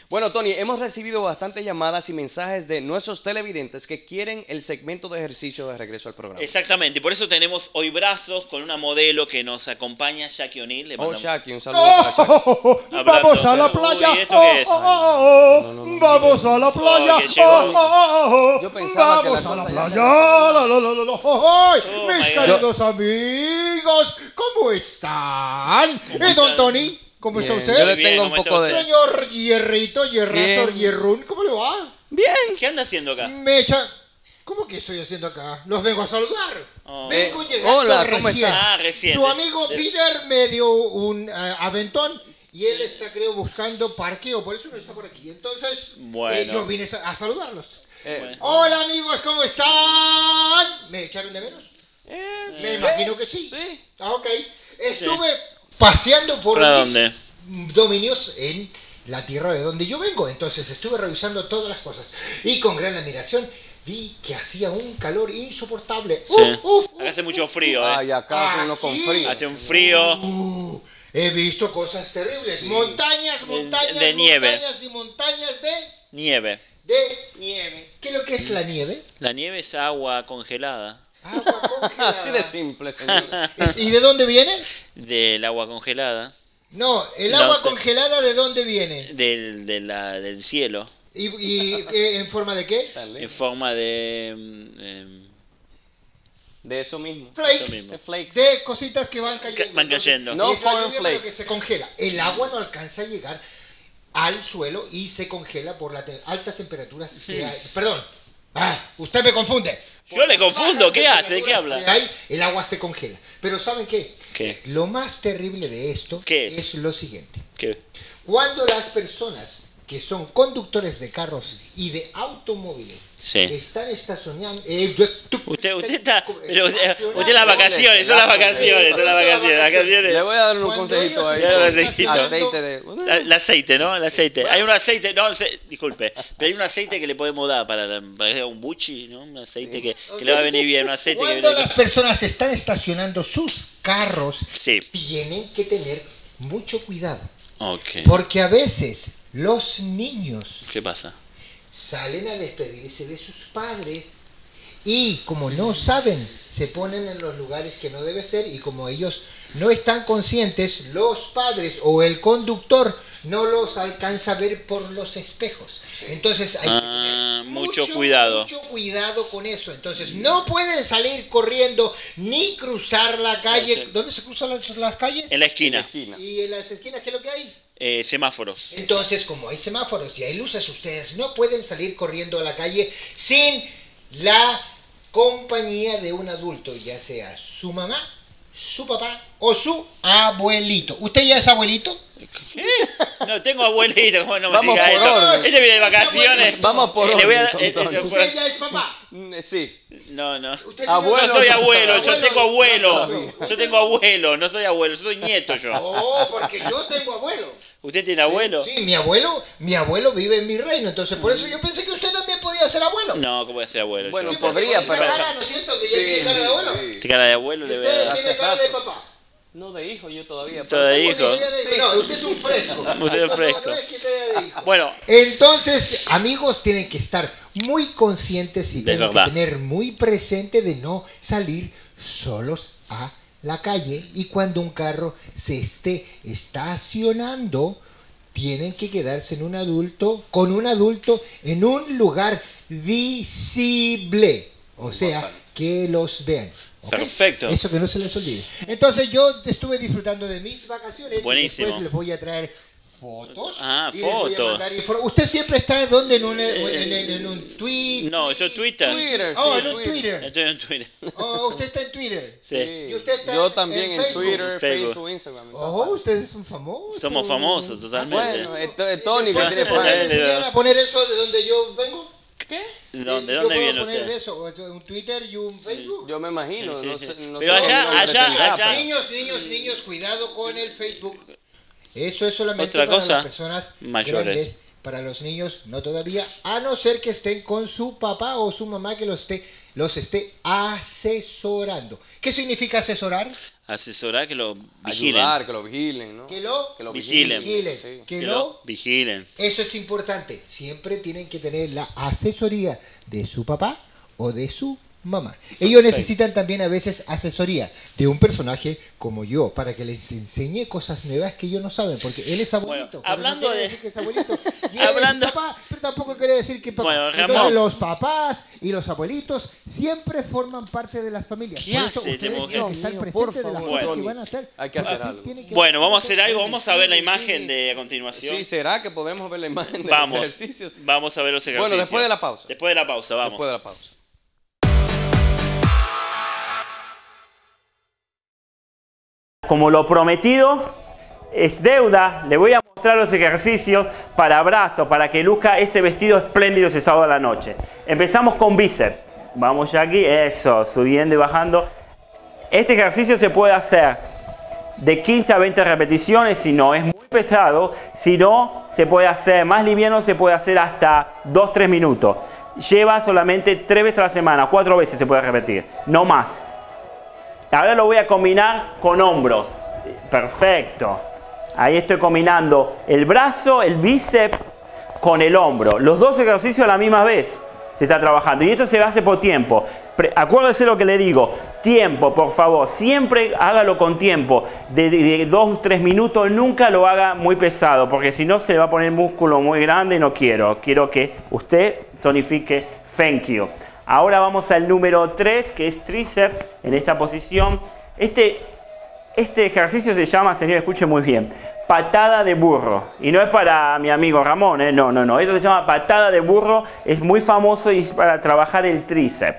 Bueno, Tony, hemos recibido bastantes llamadas y mensajes de nuestros televidentes que quieren el segmento de ejercicio de regreso al programa. Exactamente, por eso tenemos hoy brazos con una modelo que nos acompaña, Jackie O'Neill. Oh, Jackie, un saludo para Jackie. Vamos a la playa. Uy, ¿esto qué es? Vamos a la playa. que llegó. Yo pensaba que la Vamos a la cosa ya playa. Oh, Mis my queridos amigos, ¿cómo están? ¿Y don Tony? ¿Cómo está Bien, usted? yo le Bien, tengo un ¿cómo está poco de... Señor Hierrito, Hierrazo, Bien. Hierrún, ¿cómo le va? Bien. ¿Qué anda haciendo acá? Me echa... ¿Cómo que estoy haciendo acá? Los vengo a saludar. Oh. Vengo llegando Hola, ¿cómo recién. está? Ah, recién. Su amigo Peter me dio un aventón y él está, creo, buscando parqueo. Por eso no está por aquí. Entonces, Bueno. yo vine a saludarlos. Bueno. Hola, amigos, ¿cómo están? ¿Me echaron de menos? Me imagino que sí. Sí. Ah, ok. Estuve paseando por ¿Para mis dónde? dominios en la tierra de donde yo vengo. Entonces estuve revisando todas las cosas y con gran admiración vi que hacía un calor insoportable. Sí. Acá hace mucho frío, Ay, acá uno con Aquí. frío. Hace un frío. He visto cosas terribles. Montañas, montañas, de nieve. montañas y montañas Nieve. nieve. ¿Qué es lo que es la nieve? La nieve es agua congelada. Agua congelada. Así de simple, señor. ¿Y de dónde viene? Del agua congelada. No, el No agua sé. congelada ¿de dónde viene? Del cielo. ¿Y en forma de qué? En forma de... De eso mismo. Flakes. Eso mismo. De flakes. De cositas que van cayendo. Van cayendo. No es la lluvia, cornflakes. pero que se congela. El agua no alcanza a llegar al suelo y se congela por las altas temperaturas que hay. Perdón. Usted me confunde. Yo le confundo, Bajas ¿qué hace? ¿De qué temperaturas habla? que hay, el agua se congela. Pero ¿saben qué? ¿Qué? Lo más terrible de esto ¿Qué es? lo siguiente. ¿Qué? Cuando las personas que son conductores de carros y de automóviles Sí. están estacionando... Usted está... Pero usted las vacaciones, son las vacaciones, son las vacaciones. Le voy a dar un Cuando consejito ellos ahí. Ya lo necesito. Aceite de... El aceite, ¿no? El aceite. Hay un aceite, no, disculpe, pero hay un aceite que le podemos dar para que sea un buchi, ¿no? Un aceite que le va a venir bien, un aceite que Cuando viene las personas están estacionando sus carros, Sí. tienen que tener mucho cuidado. Ok. Porque a veces los niños ¿Qué pasa? salen a despedirse de sus padres y como no saben, se ponen en los lugares que no debe ser y como ellos no están conscientes, los padres o el conductor no los alcanza a ver por los espejos. Entonces hay que tener mucho cuidado. Mucho cuidado con eso. Entonces no pueden salir corriendo ni cruzar la calle. ¿Dónde se cruzan las calles? En la esquina. ¿Y en las esquinas qué es lo que hay? Semáforos. Entonces, como hay semáforos y hay luces, ustedes no pueden salir corriendo a la calle sin la compañía de un adulto, ya sea su mamá, su papá o su abuelito. ¿Usted ya es abuelito? ¿Qué? No, tengo abuelito, ¿cómo no me Vamos diga por eso? orden. Este viene de vacaciones. Vamos por Le voy a orden, con Tony. ¿Usted ya es papá? Sí. No. ¿Usted Abuelo, No soy no, abuelo, yo abuelo, tengo abuelo. no. Yo tengo abuelo, no soy abuelo, yo soy nieto yo. Oh, porque yo tengo abuelo. ¿Usted tiene abuelo? Sí, mi abuelo vive en mi reino, entonces por eso yo pensé que usted también podía ser abuelo. No, ¿cómo voy a ser abuelo? Bueno, Sí, porque podría, con esa pero... cara, ¿no es cierto? Que ya tiene cara de abuelo. ¿Qué cara de abuelo Y le voy a usted dar? tiene cara de papá. No, de hijo yo todavía. Todavía. Porque hijo. yo ya digo, no, usted es un fresco. Usted es fresco. No es que sea de hijo. Bueno, Entonces, amigos, tienen que estar muy conscientes y tienen que verdad. tener muy presente de no salir solos a la calle. Y cuando un carro se esté estacionando, tienen que quedarse con un adulto en un lugar visible. O sea, que los vean. ¿Ok? Perfecto. Eso que no se les olvide. Entonces yo estuve disfrutando de mis vacaciones. Buenísimo. Y después les voy a traer fotos. Ah, y les voy a fotos. mandar ¿Usted siempre está ¿dónde? En un tweet. no, yo Twitter. Twitter, Oh, sí, en un Twitter. Estoy en Twitter. Oh, usted está en Twitter. Sí. ¿Y usted está Yo también en Facebook? Twitter, Facebook. Facebook, Instagram. Oh, ustedes son famosos. Somos famosos totalmente. Bueno, es Tony que tiene ¿Puede fans. enseñar a poner eso de donde yo vengo? ¿Qué? ¿De Si dónde yo puedo viene poner usted? de eso, un Twitter y un Facebook. Yo me imagino. Sí, No sí. sé, no Pero sé allá- dónde allá- tendrá, allá- pero- Niños, cuidado con el Facebook. Eso es solamente Otra para cosa, las personas mayores. grandes. Para los niños, no todavía, a no ser que estén con su papá o su mamá que los esté asesorando. ¿Qué significa asesorar? Asesorar, que lo vigilen. Ayudar, que lo vigilen, ¿no? Que lo vigilen. Sí. Que lo vigilen. Eso es importante. Siempre tienen que tener la asesoría de su papá o de su mamá. Ellos necesitan también a veces asesoría de un personaje como yo, para que les enseñe cosas nuevas que ellos no saben, porque él es abuelito. Bueno, hablando no quiere de... decir que es abuelito, y él hablando... es papá, pero tampoco quiere decir que papá. Bueno, Entonces, Ramón, los papás y los abuelitos siempre forman parte de las familias. ¿Qué Por eso hace este ustedes mujer? tienen que estar Dios mío, presentes por de las favor. cosas que Bueno, van a hacer. hay que hacer Así algo. tienen que Bueno, ver vamos a hacer algo. sí, Vamos a ver la sí, imagen sí. de a continuación. Sí, ¿será que podremos ver la imagen de Vamos, los ejercicios? vamos a ver los ejercicios. Bueno, después de la pausa. Después de la pausa, vamos. Después de la pausa. Como lo prometido es deuda, le voy a mostrar los ejercicios para brazo, para que luzca ese vestido espléndido ese sábado a la noche. Empezamos con bíceps. Vamos ya aquí, eso, subiendo y bajando. Este ejercicio se puede hacer de 15 a 20 repeticiones, si no es muy pesado. Si no, se puede hacer más liviano, se puede hacer hasta 2-3 minutos. Lleva solamente 3 veces a la semana, 4 veces se puede repetir, no más. Ahora lo voy a combinar con hombros. Perfecto. Ahí estoy combinando el brazo, el bíceps con el hombro. Los dos ejercicios a la misma vez se está trabajando. Y esto se hace por tiempo. Acuérdese lo que le digo. Tiempo, por favor. Siempre hágalo con tiempo. De 2-3 minutos. Nunca lo haga muy pesado. Porque si no se le va a poner músculo muy grande y no quiero. Quiero que usted tonifique. Thank you. Ahora vamos al número 3, que es tríceps, en esta posición. Este ejercicio se llama, señor, escuche muy bien, patada de burro. Y no es para mi amigo Ramón, ¿eh? No. Esto se llama patada de burro. Es muy famoso y es para trabajar el tríceps.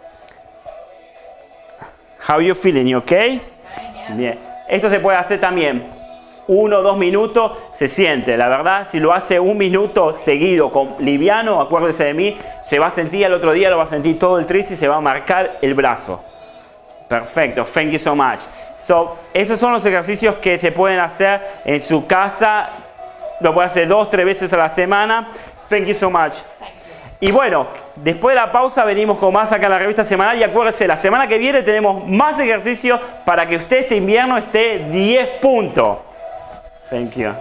How you feeling? You okay? Bien. Esto se puede hacer también 1 o 2 minutos. Se siente, la verdad, si lo hace 1 minuto seguido, con liviano, acuérdese de mí, se va a sentir al otro día, lo va a sentir todo el tríceps y se va a marcar el brazo. Perfecto, thank you so much. Esos son los ejercicios que se pueden hacer en su casa. Lo puede hacer 2-3 veces a la semana. Thank you so much. Y bueno, después de la pausa venimos con más acá en la revista semanal. Y acuérdese, la semana que viene tenemos más ejercicios para que usted este invierno esté 10 puntos. Thank you.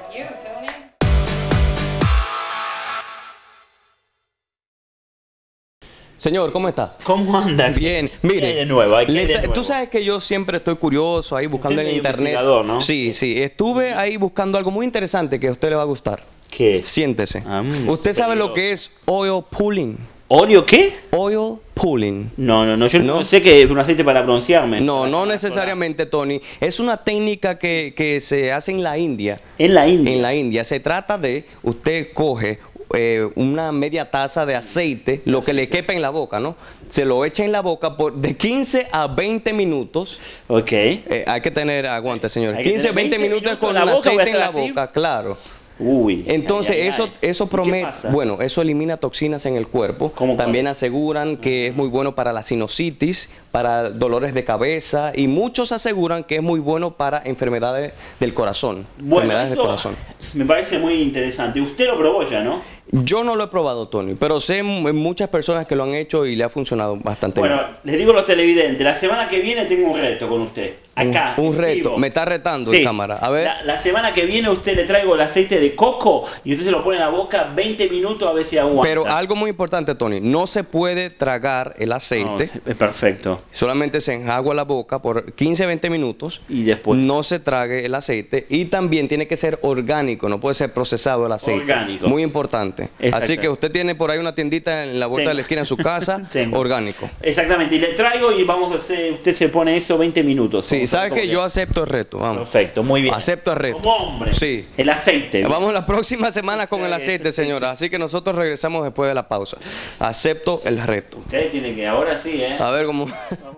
Señor, ¿cómo está? ¿Cómo anda? Bien, ¿Qué hay mire, de nuevo? ¿Qué hay de nuevo? tú sabes que yo siempre estoy curioso ahí buscando en medio internet. investigador, ¿no? Sí, estuve ahí buscando algo muy interesante que a usted le va a gustar. ¿Qué es? Siéntese. peligroso. ¿Usted sabe lo que es oil pulling? ¿Oreo qué? Oil pulling. No, yo No. no sé que es un aceite para broncearme. No necesariamente, Tony. Es una técnica que se hace en la India. En la India. En la India. Se trata de, usted coge una media taza de aceite, lo que le quepa en la boca, ¿no? Se lo echa en la boca por de 15 a 20 minutos. Ok. Hay que tener aguante, señores. Hay que 15 a tener 20 minutos 20 con minutos en la boca, voy a aceite en la estar así. boca, claro. Uy. Entonces, ay. eso ¿Y qué promete, pasa? bueno, eso elimina toxinas en el cuerpo. ¿Cómo También cuál? aseguran que es muy bueno para la sinusitis, para dolores de cabeza, y muchos aseguran que es muy bueno para enfermedades del corazón. Bueno, enfermedades del eso corazón. me parece muy interesante. Usted lo probó ya, ¿no? Yo no lo he probado, Tony, pero sé muchas personas que lo han hecho y le ha funcionado bastante Bueno, bien. les digo a los televidentes, la semana que viene tengo un reto con usted. Acá. Un en reto. vivo. Me está retando Sí. en cámara. A ver. La semana que viene usted le traigo el aceite de coco y usted se lo pone en la boca 20 minutos a ver si aguanta. Pero algo muy importante, Tony, no se puede tragar el No, aceite. es perfecto. Solamente se enjagua la boca por 15-20 minutos. Y después. No se trague el aceite. Y también tiene que ser orgánico, no puede ser procesado el aceite. Orgánico. Muy importante. Exacto. Así que usted tiene por ahí una tiendita en la vuelta Tengo. de la esquina en su casa, Tengo. orgánico. Exactamente, y le traigo y vamos a hacer, usted se pone eso 20 minutos. Sí, Vamos a ver ¿sabe cómo que le- yo acepto el reto? Vamos. Perfecto, muy bien. Acepto el reto. Como hombre. Sí. El aceite. Vamos la próxima semana con el Está bien, aceite, perfecto. señora. Así que nosotros regresamos después de la pausa. Acepto el reto. Usted tiene que, ahora sí, ¿eh? A ver cómo...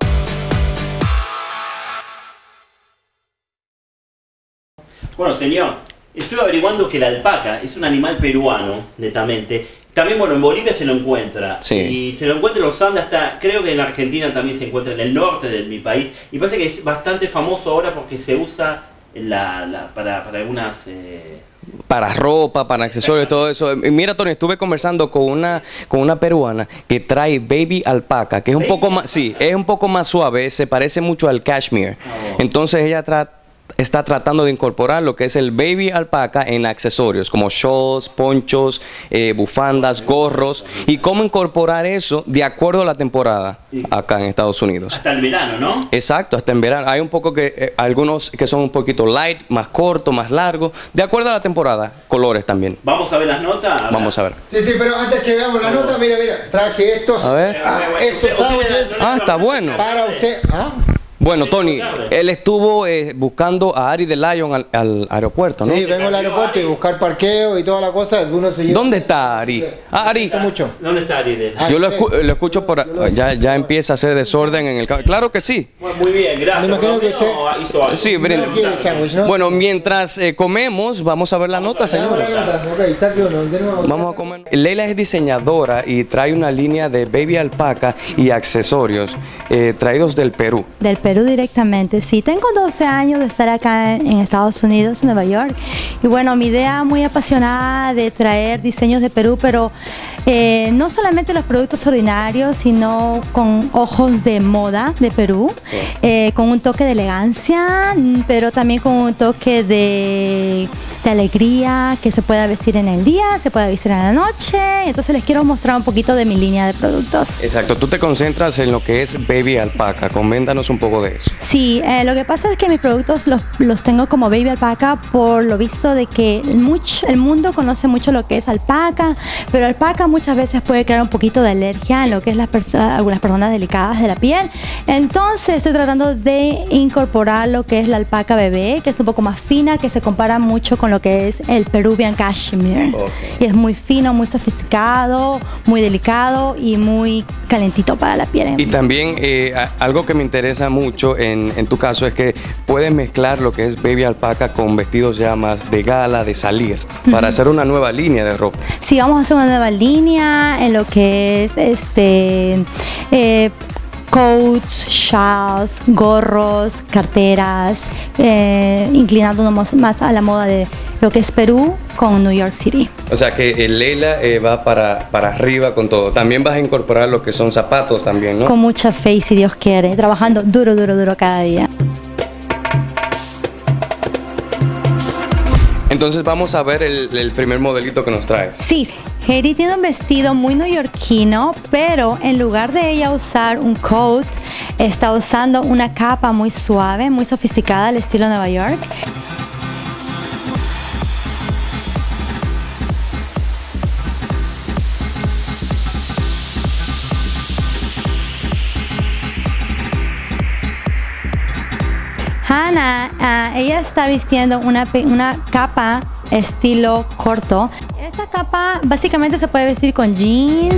Bueno, señor, estuve averiguando que la alpaca es un animal peruano, netamente. También, bueno, en Bolivia se lo encuentra. Sí. Y se lo encuentra en los Andes, hasta creo que en la Argentina también se encuentra en el norte de mi país. Y parece que es bastante famoso ahora porque se usa para algunas para ropa, para accesorios, todo eso. Y mira, Tony, estuve conversando con una peruana que trae baby alpaca, que es un poco más, sí, es un poco más suave, se parece mucho al cashmere. Entonces ella está tratando de incorporar lo que es el baby alpaca en accesorios, como shorts, ponchos, bufandas, gorros, y cómo incorporar eso de acuerdo a la temporada acá en Estados Unidos. Hasta el verano, ¿no? Exacto, hasta en verano. Hay un poco que, algunos que son un poquito light, más corto, más largo, de acuerdo a la temporada, colores también. Vamos a ver las notas. Vamos a ver. Sí, sí, pero antes que veamos la nota, mira, traje estos. A ver. Estos sándwiches. Ah, está bueno. Para usted. Bueno, Tony, él estuvo buscando a Ari de Lion al aeropuerto, ¿no? Sí, vengo al aeropuerto y buscar parqueo y toda la cosa. Algunos se llevan. ¿Dónde está Ari? Ah, Ari. Mucho. ¿Dónde está Ari? Yo lo escucho por... Ya empieza a hacer desorden en el... Claro que sí. Muy bien, gracias. Me imagino que usted hizo algo. Sí, Brenda. quiere el sándwich, ¿no? Bueno, mientras comemos, vamos a ver la nota, señores. Ok, saque uno. Vamos a comer. Leila es diseñadora y trae una línea de baby alpaca y accesorios traídos del Perú. Del Perú directamente, sí. Tengo 12 años de estar acá en Estados Unidos, en Nueva York. Y bueno, mi idea muy apasionada de traer diseños de Perú, pero no solamente los productos ordinarios, sino con ojos de moda de Perú, con un toque de elegancia, pero también con un toque de alegría, que se pueda vestir en el día, se pueda vestir en la noche. Entonces les quiero mostrar un poquito de mi línea de productos. Exacto, tú te concentras en lo que es baby alpaca. Coméntanos un poco de eso. Sí, lo que pasa es que mis productos los tengo como baby alpaca por lo visto de que el mundo conoce mucho lo que es alpaca, pero alpaca muchas veces puede crear un poquito de alergia en lo que es algunas personas delicadas de la piel. Entonces estoy tratando de incorporar lo que es la alpaca bebé, que es un poco más fina, que se compara mucho con lo que es el Peruvian Cashmere. Y es muy fino, muy sofisticado, muy delicado y muy calentito para la piel. Y también algo que me interesa mucho en tu caso es que puedes mezclar lo que es baby alpaca con vestidos ya más de gala, de salir, para hacer una nueva línea de ropa. Sí, vamos a hacer una nueva línea en lo que es coats, shawls, gorros, carteras, inclinándonos más a la moda de lo que es Perú con New York City. O sea que Leila va para arriba con todo. También vas a incorporar lo que son zapatos también, ¿no? Con mucha fe, si Dios quiere, trabajando duro cada día. Entonces vamos a ver el primer modelito que nos traes. Sí, Heidi tiene un vestido muy neoyorquino, pero en lugar de ella usar un coat, está usando una capa muy suave, muy sofisticada al estilo Nueva York. Hannah, ella está vistiendo una capa estilo corto. Esta capa básicamente se puede vestir con jeans.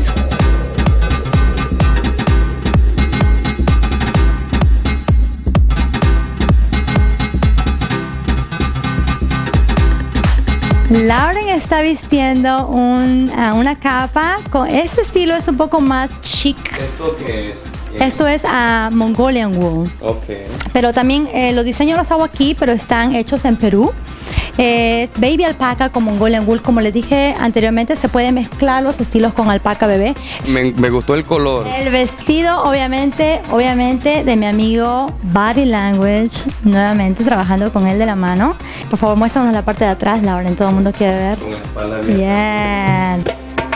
Lauren está vistiendo una capa con este estilo, es un poco más chic. ¿Esto qué es? Esto es Mongolian wool. Okay. Pero también los diseños los hago aquí, pero están hechos en Perú. Baby alpaca con Mongolian wool, como les dije anteriormente, se pueden mezclar los estilos con alpaca bebé. Me gustó el color. El vestido, obviamente, de mi amigo Body Language, nuevamente trabajando con él de la mano. Por favor, muéstranos la parte de atrás, Lauren, todo el mundo quiere ver. Con la espalda abierta. Bien.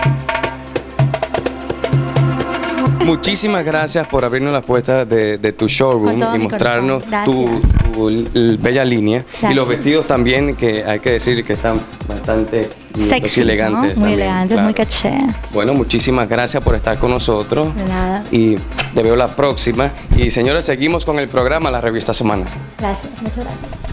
Muchísimas gracias por abrirnos las puertas de tu showroom y mostrarnos tu bella línea. Gracias. Y los vestidos también, que hay que decir que están bastante Sexy, y elegantes. ¿no? Muy también, elegantes, claro. muy caché. Bueno, muchísimas gracias por estar con nosotros. De nada. Y te veo la próxima. Y señores, seguimos con el programa La Revista Semanal. Gracias, muchas gracias.